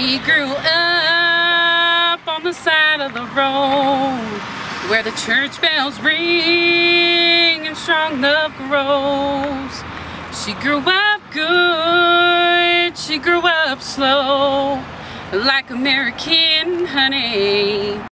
She grew up on the side of the road where the church bells ring and strong love grows. She grew up good, she grew up slow, like American honey.